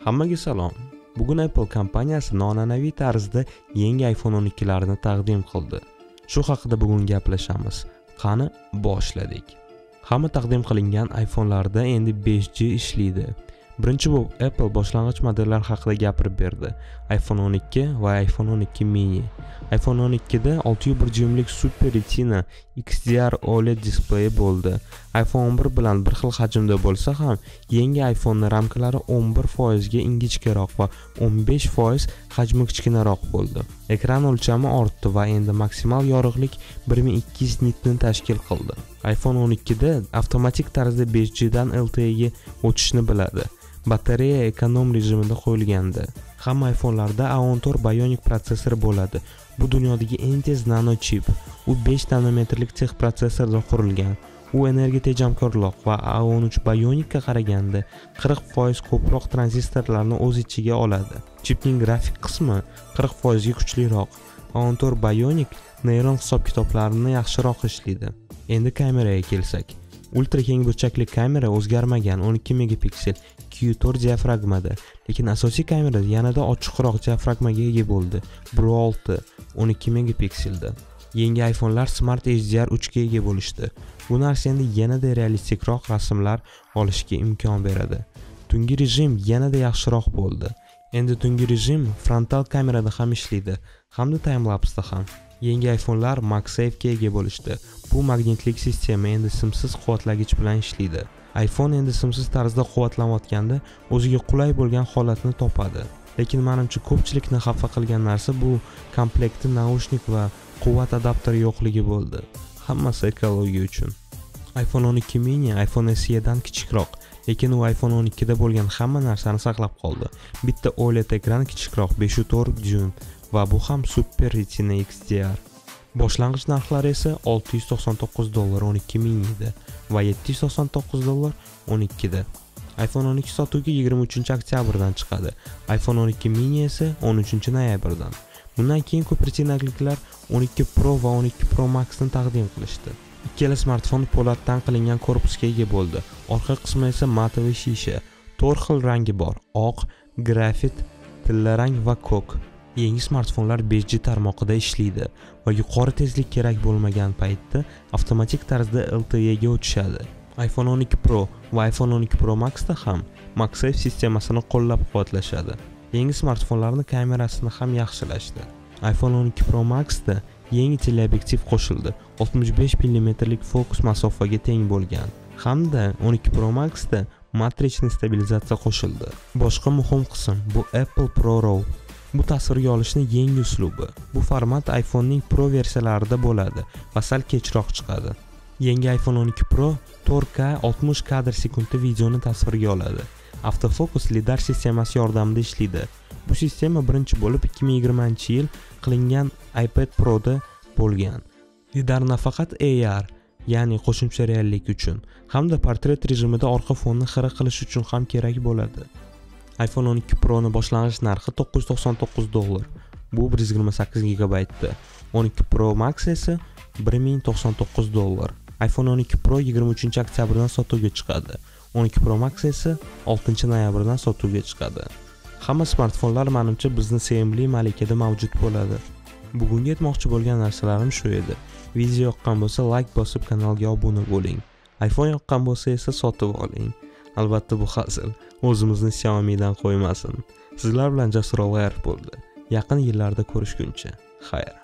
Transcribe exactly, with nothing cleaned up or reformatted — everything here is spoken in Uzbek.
Hammaga salom. Bugun Apple kompaniyasi noan'anaviy tarzda yangi iPhone o'n ikki larini taqdim qildi. Shu haqida bugun gaplashamiz. Qani, boshladik. Hamma taqdim qilingan iPhone'larda endi besh G ishlaydi. Birinchi bo'lib Apple boshlang'ich modellar haqida gapirib berdi. iPhone o'n ikki va iPhone o'n ikki mini. iPhone o'n ikki da olti nuqta bir dyuymlik Super Retina X D R O L E D displeyi bo'ldi. iPhone o'n bir bilan bir xil hajmda bo'lsa ham, yangi iPhone ramkalari o'n bir foiz ga ingichkaroq va o'n besh foiz hajmi kichkinaroq bo'ldi. Ekran o'lchami ortdi va endi maksimal yorug'lik bir ming ikki yuz nitni tashkil qildi. iPhone o'n ikki da avtomatik tarzda besh G dan L T E ga o'tishni biladi. Batareya ekonom rejimida qo'yilgandi. Hamma iPhone'larda A o'n to'rt Bionic protsessor bo'ladi. Bu dunyodagi eng tez nano chip. U besh nanometrlik texnik protsessorda qurilgan. U energiya tejamkorroq va A o'n uch Bionicga qaraganda qirq foiz ko'proq tranzistorlarni o'z ichiga oladi. Chipning grafik qismi qirq foiz ga kuchliroq. A o'n to'rt Bionic neyron hisob-kitoblarini yaxshiroq ishlaydi. Endi kameraga kelsak. Ultra keng burchakli kamera o'zgarmagan o'n ikki megapiksel Q to'rt diafragmada, lekin asosiy kamera yanada ochiqroq diafragmaga ega bo'ldi. bir nuqta olti o'n ikki megapikselda. Yangi iPhone'lar Smart H D R uch ga ega bo'lishdi. Bu narsa endi yanada realistikroq rasmlar olishga imkon beradi. Tungi rejim yanada yaxshiroq bo'ldi. Endi tungi rejim frontal kamerada ham ishlaydi, hamda time-lapsda ham. Yangi iPhone'lar MagSafe ga ega bo'lishdi. Bu magnitlik sistema endi simsiz quvvatlagich bilan ishlaydi. iPhone endi simsiz tarzda quvvatlanayotganda o'ziga qulay bo'lgan holatni topadi. Lekin menimcha ko'pchilikni xafa qilgan narsa bu komplektda naushnik va quvvat adapteri yo'qligi bo'ldi. Hammasi ekologiya uchun. iPhone o'n ikki mini iPhone S E dan kichikroq, lekin u iPhone o'n ikki da bo'lgan hamma narsani saqlab qoldi. Bitta O L E D ekran kichikroq besh nuqta to'rt dyuym va bu ham Super Retina X D R. Boshlang'ich narxlari esa olti yuz to'qson to'qqiz dollar o'n ikki mini da va yetti yuz to'qson to'qqiz dollar o'n ikki da. iPhone o'n ikki sotuvga yigirma uchinchi oktyabrdan chiqadi. iPhone o'n ikki mini esa o'n uchinchi noyabrdan. Bundan keyin ko'p retinaliklar o'n ikki Pro va o'n ikki Pro Max ni taqdim qilishdi. Ikkala smartfon po'latdan qilingan korpusga ega bo'ldi. Orqa qismi esa matoviy shisha. to'rt xil rangi bor: oq, grafit, tillarang va ko'k. Yangi smartfonlar besh G tarmog'ida ishlaydi va yuqori tezlik kerak bo'lmagan paytda avtomatik tarzda L T E ga o'tishadi. iPhone o'n ikki Pro va iPhone o'n ikki Pro Max da ham MagSafe sistemasini qo'llab-quvvatlashadi. Yangi smartfonlarning kamerasini ham yaxshilashdi. iPhone o'n ikki Pro Max da yangi teleobyektiv qo'shildi. oltmish besh millimetrlik fokus masofaga teng bo'lgan. Hamda o'n ikki Pro Max da matrichli stabilizatsiya qo'shildi. Boshqa muhim qism bu Apple Pro RAW. Bu tasvirga olishning yangi uslubi. Bu format iPhone'ning Pro versiyalarida bo'ladi va sal kechroq chiqadi. Yangi iPhone o'n ikki Pro to'rt K oltmish kadr sekundda videoni tasvirga oladi. Avtofokus lidar sistemasi yordamida ishlaydi. Bu sistema birinchi bo'lib ikki ming yigirmanchi yil qilingan iPad Pro da bo'lgan. Lidar nafaqat A R, ya'ni qo'shimcha reallik uchun, hamda portret rejimida orqa fonni xira qilish uchun ham kerak bo'ladi. iPhone o'n ikki Pro ni boshlang'ich narxi to'qqiz yuz to'qson to'qqiz dollar. Bu bir yuz yigirma sakkiz gigabaytda. o'n ikki Pro Max esa bir ming to'qson to'qqiz dollar. iPhone o'n ikki Pro yigirma uchinchi oktyabrdan sotuvga chiqadi. o'n ikki Pro Max esa oltinchi noyabrdan sotuvga chiqadi. Hamma smartfonlar menimcha bizni sevimli malikada mavjud bo'ladi. Bugungi aytmoqchi bo'lgan narsalarim shu edi. Video yoqqan bo'lsa like bosib kanalga obuna bo'ling. iPhone yoqqan bo'lsa esa sotib oling. Albatta bu hazil. O'zimizni Xiaomi'dan qo'ymasin. Sizlar bilan Jasur Og'ayev bo'ldi. Yaqin yillarda ko'rishguncha. Xayr.